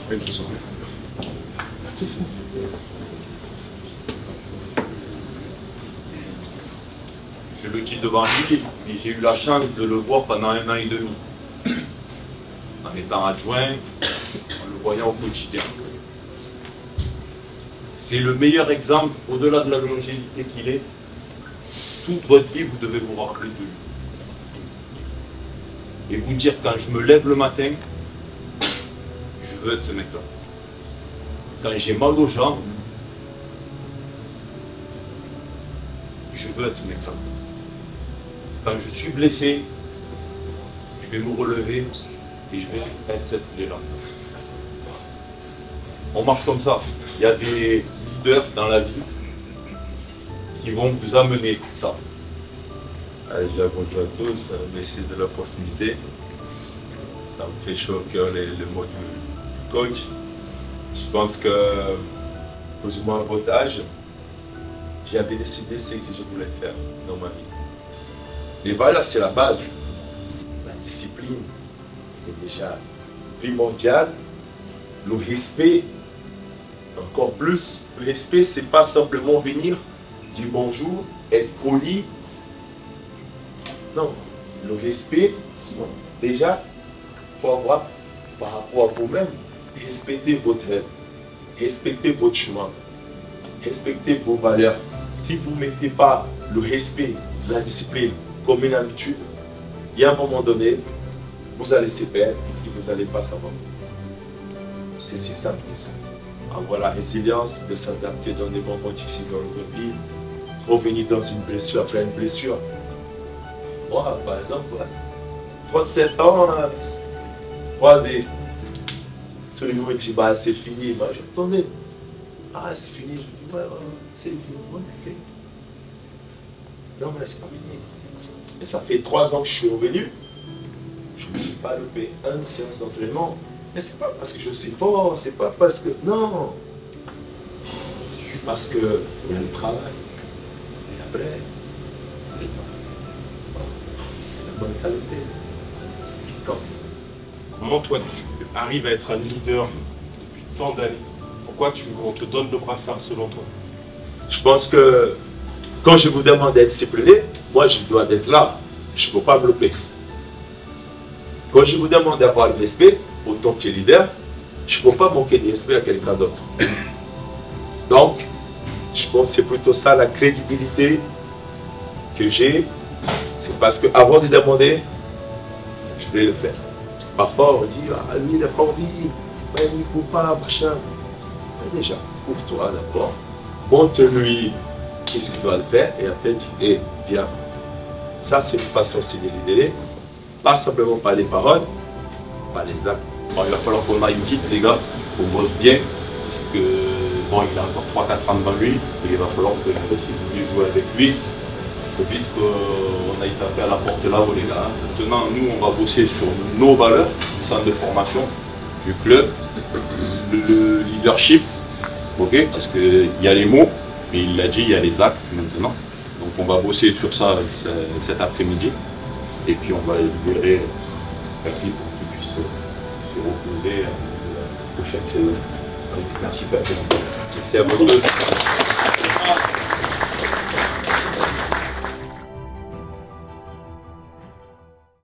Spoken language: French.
Je le dis devant lui, et j'ai eu la chance de le voir pendant 1 an et demi. En étant adjoint, en le voyant au quotidien. C'est le meilleur exemple, au-delà de la longévité qu'il est. Toute votre vie, vous devez vous rappeler de lui. Et vous dire, quand je me lève le matin, je veux être ce mec-là. Quand j'ai mal aux jambes, je veux être ce mec-là. Quand je suis blessé, je vais me relever et je vais être cette clé-là. On marche comme ça. Il y a des leaders dans la vie qui vont vous amener ça. Déjà, bonjour à tous, merci de l'opportunité. Ça me fait chaud au cœur le mot du coach. Je pense que, plus ou moins à votre âge, j'avais décidé ce que je voulais faire dans ma vie. Les valeurs, c'est la base. La discipline est déjà primordiale. Le respect, encore plus. Le respect, ce n'est pas simplement venir dire bonjour, être poli. Non, le respect, déjà, il faut avoir par rapport à vous-même, respectez votre rêve, respectez votre chemin, respectez vos valeurs. Si vous ne mettez pas le respect, la discipline comme une habitude, il y a un moment donné, vous allez se perdre et vous n'allez pas savoir. C'est si simple que ça. Avoir la résilience de s'adapter dans des moments difficiles dans votre vie, revenir dans une blessure après une blessure. Moi, par exemple, 37 ans, croisé. Tout le monde dit, bah, c'est fini. Moi, j'entendais, ah, c'est fini. Je dis, ouais, c'est fini. Ouais, ok. Non, mais c'est pas fini. Mais ça fait 3 ans que je suis revenu. Je ne me suis pas loupé une séance d'entraînement. Mais c'est pas parce que je suis fort, c'est pas parce que. Non! C'est parce que il y a le travail. Et après, c'est la mentalité qui compte. Comment toi tu arrives à être un leader depuis tant d'années? Pourquoi on te donne le brassard selon toi? Je pense que quand je vous demande d'être discipliné, moi je dois être là. Je ne peux pas me louper. Quand je vous demande d'avoir le respect, autant que leader, je ne peux pas manquer de respect à quelqu'un d'autre. Donc, je pense que c'est plutôt ça la crédibilité que j'ai. C'est parce qu'avant de demander, je vais le faire. Parfois on dit, ah lui il n'a pas envie, il ne peut pas, machin. Mais déjà, ouvre-toi d'abord, montre-lui qu'est-ce qu'il doit le faire et après dis, hey, viens. Ça c'est une façon aussi de l'aider, pas simplement par les paroles, par les actes. Bon, il va falloir qu'on aille vite les gars, qu'on bosse bien, parce que bon, il a encore 3-4 ans devant lui, et il va falloir que si vous voulez jouer avec lui, il faut vite qu'on aille taper à la porte là-haut les gars. Maintenant, nous on va bosser sur nos valeurs, du centre de formation, du club, le leadership, ok, parce qu'il y a les mots, mais il l'a dit, il y a les actes maintenant. Donc on va bosser sur ça cet après-midi, et puis on va libérer Patrick pour qu'il puisse se reposer la prochaine saison. Merci Patrick. Merci à vous tous.